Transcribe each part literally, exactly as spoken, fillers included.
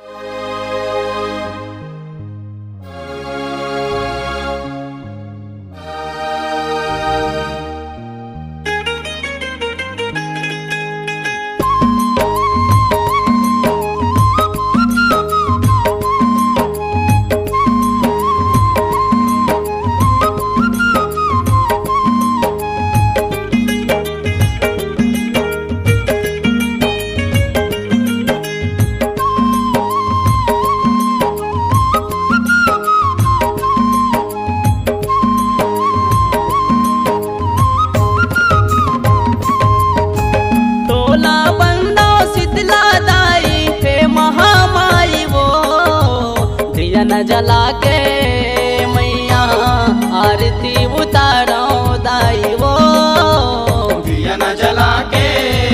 न जला के मैया आरती उतारो दाई वो, दिया न जला के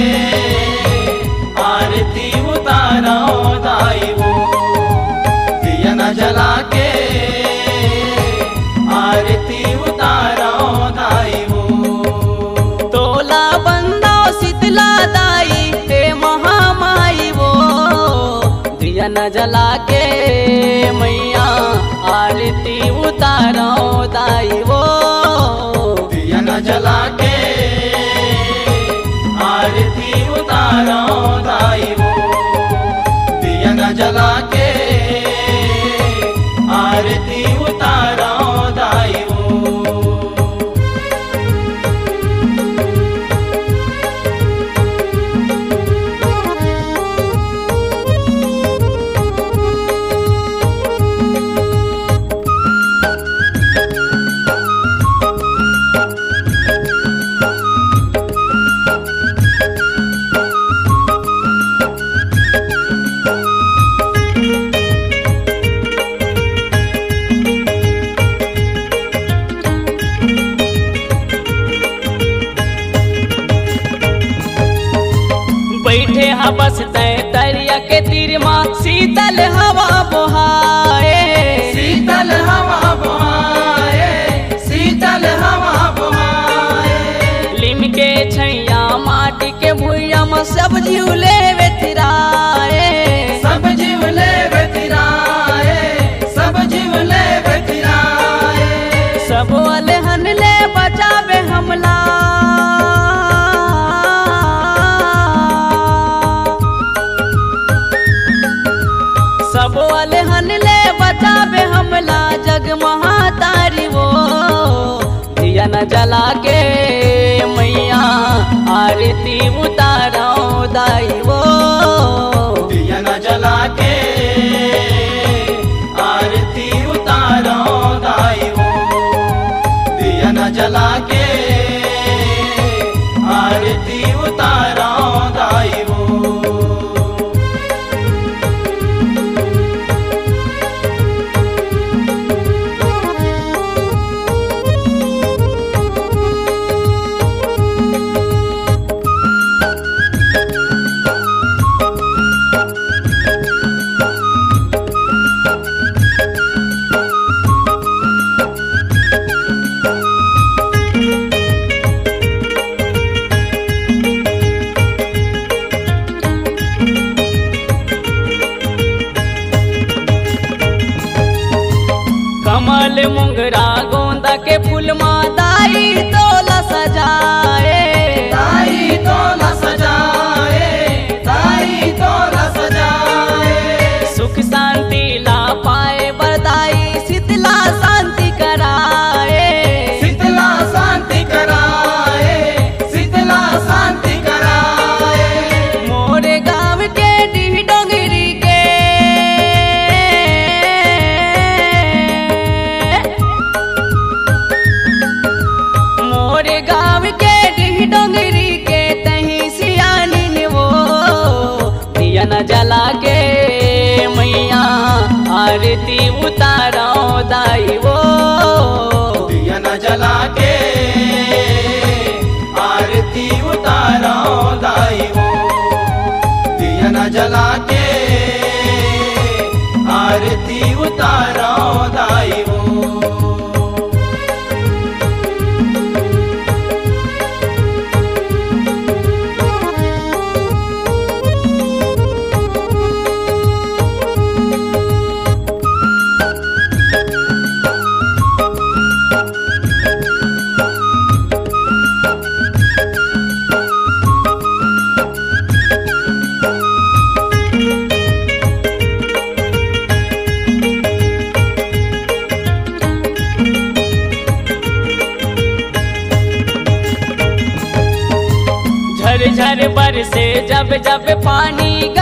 आरती उतारो दाई वो, दिया न जला के आरती उतारो दाई वो। तोला बंदा शीतला दाई हे महामाई वो, दिया न जला के मैया आरती उतारो दाई वो, दिया न जला के आरती उतारो दाई वो, दिया न जला के आरती उतारो दाई वो। बैठे हा बस तय दरिया के तीर माँ शीतल हवा बहाए, शीतल हवा बहाए, शीतल हवा बहाए। लिम के छैया माटी के भुइया में सब झूले वेतराए, सब झूले वेतराए, सब झूले वेतराए। सब अलहन ले बचावे हमला, सब अलहन ले बचावे हमला जग महातारी वो, दिया न जला के मैया आरती उतारो दाई वो, दिया न जला के आरती उतारो दाई वो, दिया न जला के आरती उतारो दाई वो। कमल मुंगरा गोंदा के फूल माँ दाई तोला सजाए, दाई तोला सजाए, दाई तोला सजाए। सुख शांति ला पाए बरदाई शीतला शांति कराए, शीतला शांति कराए, शीतला शांति कराए। मोरे गाँव के डीह डोंगरी के मोरे गाँव के डीह डोंगरी के तही सियानी ने वो, दिया न जला के मैया आरती उतारो दाई वो, दिया न जला के आरती उतारो दाई वो, दिया न जला के आरती उतारो दाई वो। जब जब पानी